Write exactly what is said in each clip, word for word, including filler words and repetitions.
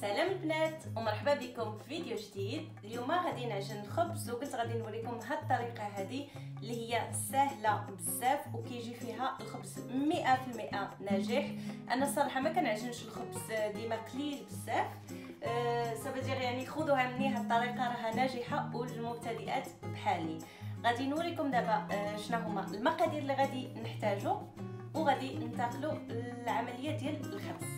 سلام البنات ومرحبا بكم في فيديو جديد. اليوم غادي نعجن الخبز وقلت غادي نوريكم هاد الطريقه هذه اللي هي سهله بزاف وكيجي فيها الخبز مئة في المئة ناجح. انا صراحه ما كنعجنش الخبز ديما قليل بزاف، أه سبدير يعني خذوها مني، هاد الطريقه راها ناجحه وللمبتدئات بحالي. غادي نوريكم دابا أه شنو هما المقادير اللي غادي نحتاجو وغادي ننتقلوا للعمليه ديال الخبز.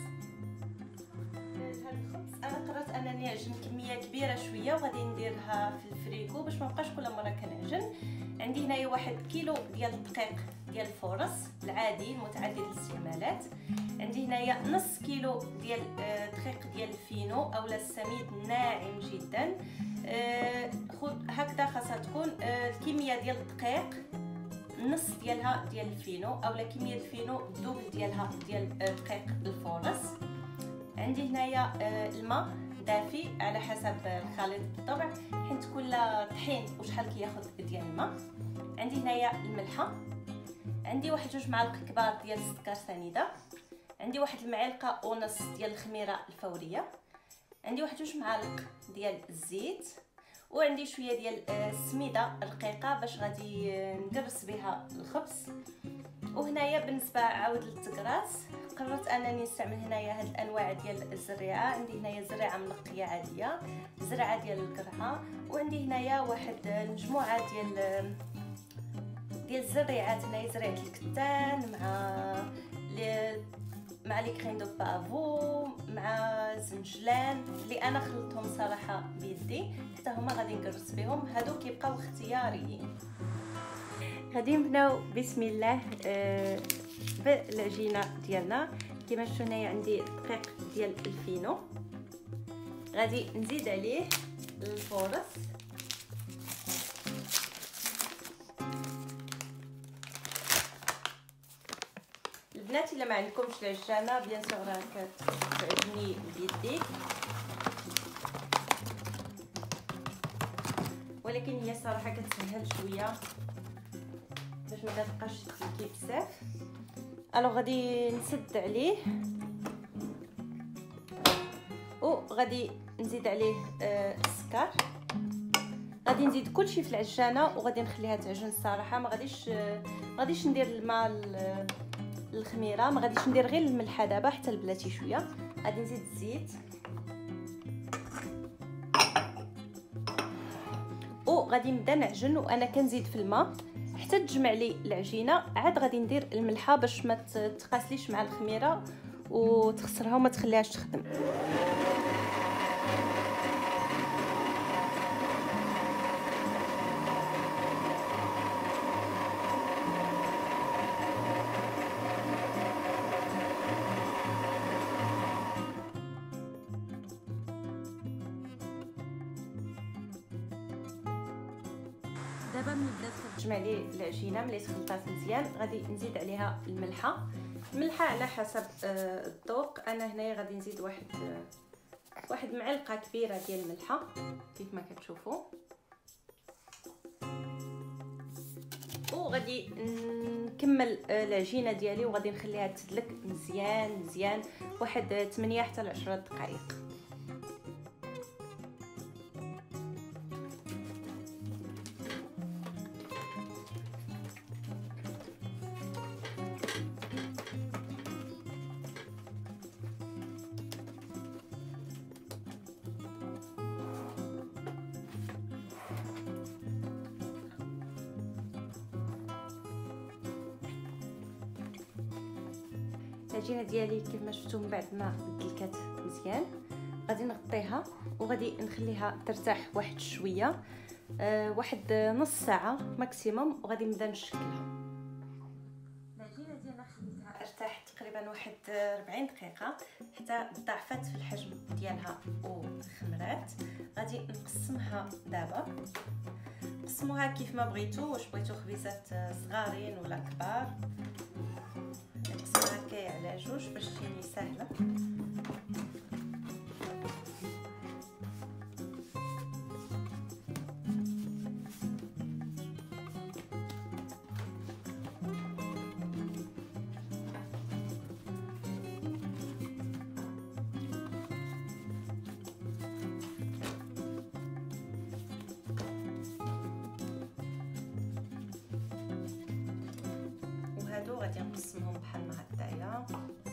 الخبز انا قررت انني نعجن كميه كبيره شويه وغادي نديرها في الفريكو باش ما بقاش كل مره كنعجن. عندي هنايا واحد كيلو ديال الدقيق ديال الفورص العادي المتعدد الاستعمالات. عندي هنايا نص كيلو ديال دقيق ديال الفينو اولا السميد ناعم جدا. خذ هكذا خاصها تكون الكميه ديال الدقيق نص ديالها ديال الفينو اولا كميه الفينو الدوبل ديالها ديال دقيق الفورص. عندي هنايا الماء دافي على حسب الخليط بالطبع، حيت كل طحين وشحال كياخذ ديال الماء. عندي هنايا الملحه، عندي واحد جوج معالق كبار ديال السكر سنيده، عندي واحد المعلقه ونص ديال الخميره الفوريه، عندي واحد جوج معالق ديال الزيت، وعندي شويه ديال السميده رقيقه باش غادي نقرص بها الخبز. وهنايا بالنسبه عاود للتقراص قررت انني نستعمل هنايا هاد الانواع ديال الزريعه. عندي هنايا زريعه منقيه عاديه، زرعه ديال القرعه، وعندي هنايا واحد المجموعه ديال ديال الزريعات. هنايا زريعه الكتان مع مع لي كرين دو بافو مع زنجلان اللي انا خلطتهم صراحه بيدي، حتى هما غادي نقرص بهم. هادو كيبقاو اختياريين. غادي نبداو بسم الله آه بالعجينه ديالنا. كما شفتوا هنايا عندي دقيق ديال الفينو، غادي نزيد عليه الفورص، البنات الا ما عندكمش العجانه بيان سور راه كتعجني بيديك، ولكن هي صراحه كتسهل شويه باش ما تبقاش تلكي بزاف. الو غادي نسد عليه وغادي نزيد عليه آه السكر. غادي نزيد كلشي في العجانه وغادي نخليها تعجن. الصراحه ما غاديش آه ما غاديش ندير الماء الخميره، ما غاديش ندير غير الملحه دابا حتى البلاتي شويه. غادي نزيد الزيت وغادي نبدا نعجن وانا كنزيد في الماء حتى تجمع لي العجينه. عاد غادي ندير الملحه باش ما تقاسليش مع الخميره وتخسرها وما تخليهاش تخدم. دابا ملي بدات تجمع لي العجينه، ملي تخلطات مزيان غادي نزيد عليها الملحه. الملحه على حسب الذوق. انا هنايا غادي نزيد واحد واحد معلقه كبيره ديال الملحه كيف ما كتشوفوا، وغادي نكمل العجينه ديالي وغادي نخليها تدلك مزيان مزيان واحد ثمانية حتى ل عشرة دقائق. العجينه ديالي كيف ما شفتوا من بعد ما دلكات مزيان غادي نغطيها وغادي نخليها ترتاح واحد شويه، أه واحد نص ساعه ماكسيموم، وغادي نبدا نشكلها. العجينه ديالنا خليتها ارتاحت تقريبا واحد أربعين دقيقه حتى ضاعفت في الحجم ديالها وخمرات. غادي نقسمها دابا، قسموها كيف ما بغيتو، واش بغيتو خبيزات صغارين ولا كبار. نقسمها هكايا على جوج باش تجيني سهله. وغادي نقسمهم بحال ما هكايا.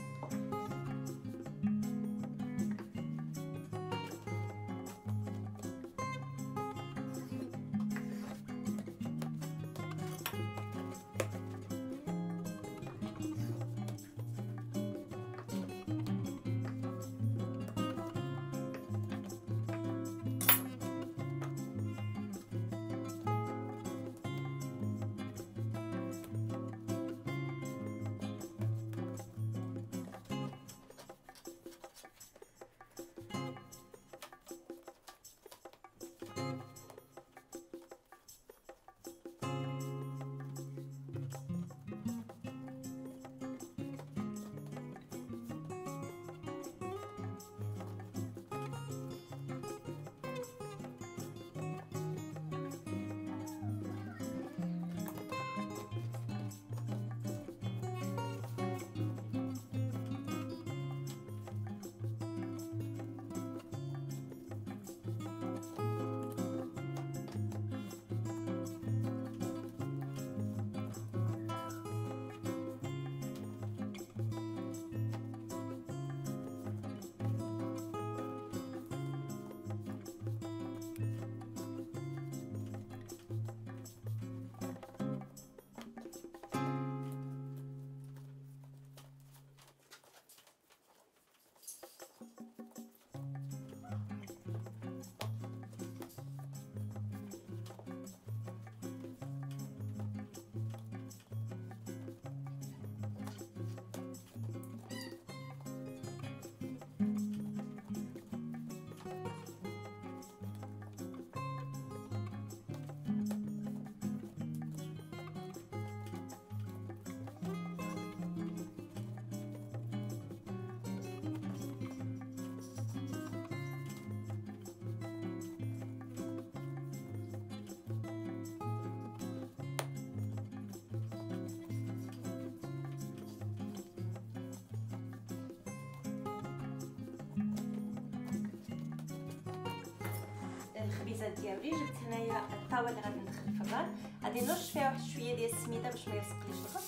الخبيزات ديالي جبت هنايا الطاوه اللي غادي ندخل الفران، غادي نرش فيها واحد شويه ديال السميده باش ما يلصقليش الخبز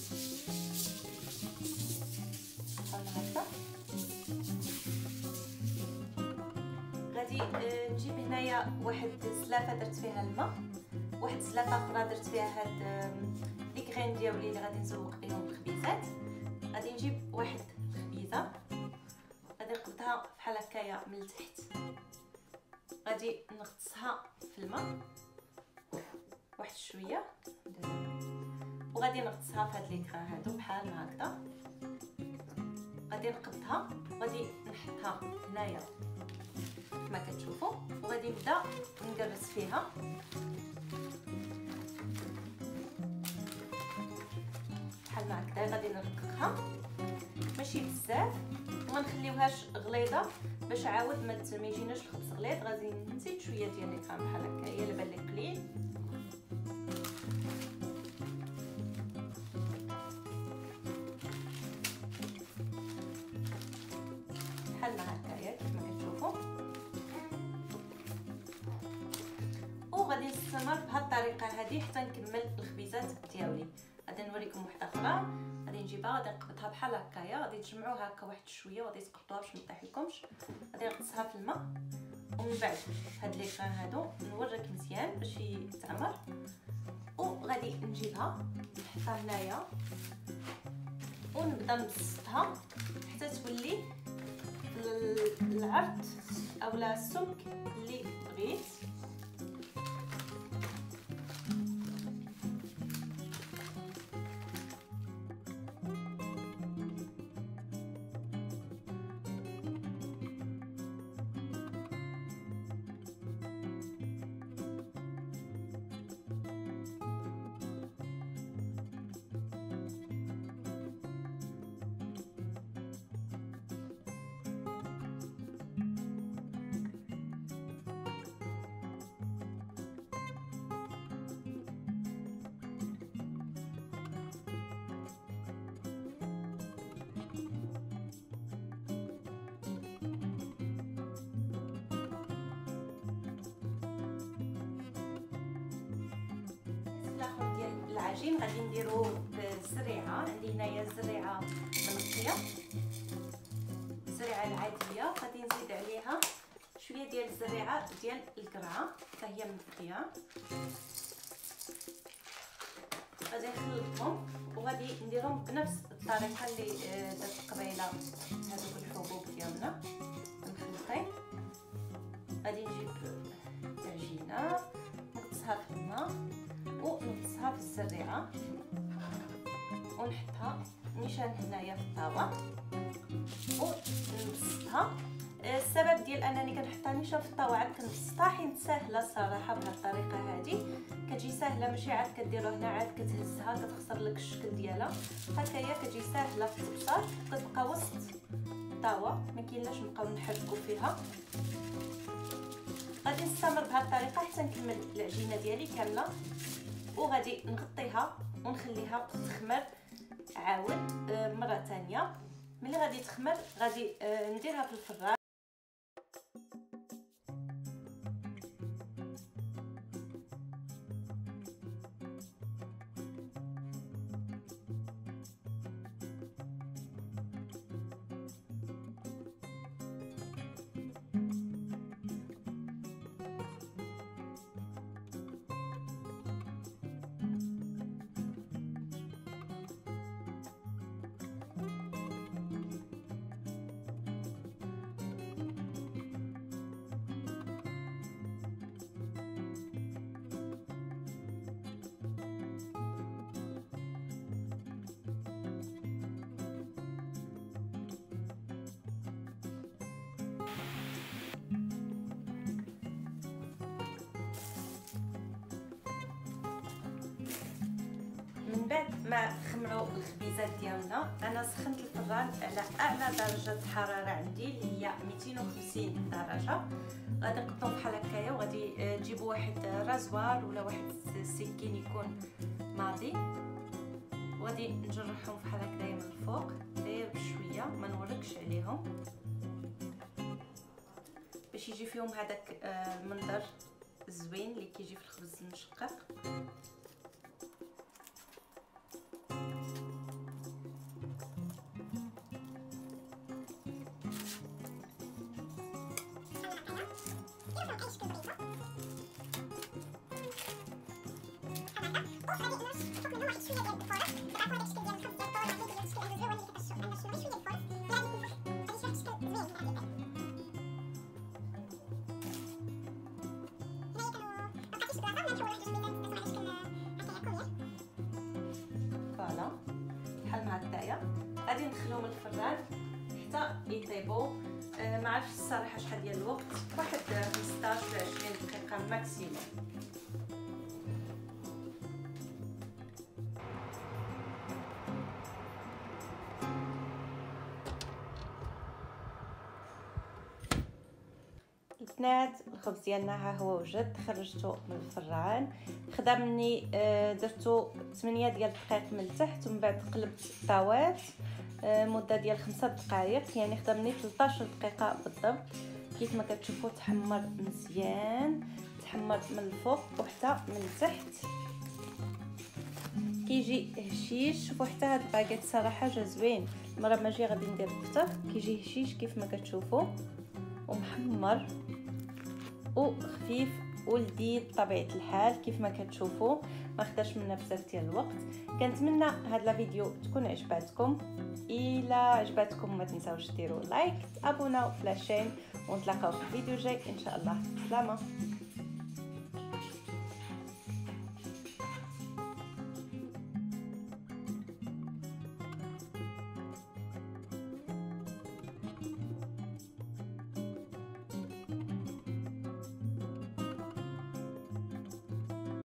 بحال هكا. غادي نجيب هنايا واحد الزلافه درت فيها الماء، واحد الزلافه اخرى درت فيها هاد لي كغين ديالي اللي غادي نزوق بهم الخبيزات. غادي نجيب واحد الخبيزه غادي نقبضها بحال هكايا من التحت، غادي نغطسها في الماء واحد شويه وغادي نغطسها في هاد لي كغان هادو بحال هكذا. غادي نقبضها وغادي نحطها هنايا كما كتشوفوا، وغادي نبدا نقرص فيها بحال ما هكذا. غادي نرققها ماشي بزاف وما نخليوهاش غليظه باش عاود ما يجيناش الخبز غليظ. غادي نزيد شويه ديال لي كرام بحال هكا، هي اللي بان لي قليل. بحال ما هكايا كما كتشوفوا، وغادي نستمر بهذه الطريقه هذه حتى نكمل الخبيزات ديالي. غادي نوريكم واحده اخرى، غادي نجيبها غادي نقبضها بحال هكايا، غادي تجمعوها هكا واحد شويه وغادي تقبطوها باش ما تطيح لكمش. غادي نغطسها في الماء ومن بعد هاد لي كران هادو نورك مزيان باش يتعمر، وغادي نجيبها نحطها هنايا ونبدا نبسطها حتى تولي العرض اولا السمك اللي بغيت. العجين غادي نديروه بسريعه، منقيه، الزريعه العاديه. غادي نزيد عليها شويه ديال الزريعه ديال القرعه حتى هي منقيه. غادي نخلطهم وغادي نديرهم بنفس الطريقه اللي درت قبيله هذوك الحبوب ديالنا. نخلطي، غادي نجيب العجينه نغطسها في الماء ونغطسها في الزريعه ونحطها نيشان هنايا في الطاوه ونبسطها. السبب ديال انني كنحطها نيشان في الطاوه عاد كنبسطها حيت ساهله الصراحه بهذه الطريقه هذه، كتجي ساهله ماشي عاد كديرو هنا عاد كتهزها كتخسر لك الشكل ديالها. هكايا كتجي ساهله في التبصار، كتبقى وسط الطاوه ما كاينلاش نبقاو نحركوا فيها. غادي نستمر بهذه الطريقه حتى نكمل العجينه ديالي كامله وغادي نغطيها ونخليها تخمر عاود مره ثانيه. ملي غادي تخمر غادي نديرها في الفران. من بعد ما خمروا الخبيزات ديالنا انا سخنت الفران على اعلى درجه حراره عندي اللي هي مئتين وخمسين درجه. غادي نقطعهم بحال هكايا وغادي تجيبوا واحد رازوار ولا واحد السكين يكون ماضي وغادي نجرحهم بحال هكايا من الفوق غير بشويه ما نوركش عليهم باش يجي فيهم هذاك المنظر الزوين اللي كيجي في الخبز المشقق. فوالا بحال ما هكايا غادي ندخلهم الفران حتى يطيبوا. أه ما عرفتش الصراحه شحال ديال الوقت، واحد خمسطاش ل عشرين دقيقه ماكسيموم. البنات الخبز ديالنا ها هو وجد، خرجته من الفران. خدا مني درتو ثمانية ديال الدقائق من التحت ومن بعد قلبت الطاوات مده ديال خمسة دقائق، يعني خدا مني ثلاثطاش دقيقه بالضبط. كيف ما كتشوفوا تحمر مزيان، تحمر من الفوق وحتى من التحت، كيجي هشيش. شوفوا حتى هاد الباكيت صراحه جا زوين. المره ما جي غادي ندير الفتر، كيجي هشيش كيف ما كتشوفوا ومحمر وخفيف ولذيذ بطبيعه الحال كيف ما كتشوفوا. ما خداش منا بزاف ديال الوقت. كنتمنى هاد الفيديو تكون عجباتكم. الا عجباتكم ما تنساوش ديروا لايك، تابوناو في لاشين ونتلاقاو في الفيديو جاي ان شاء الله. سلامه.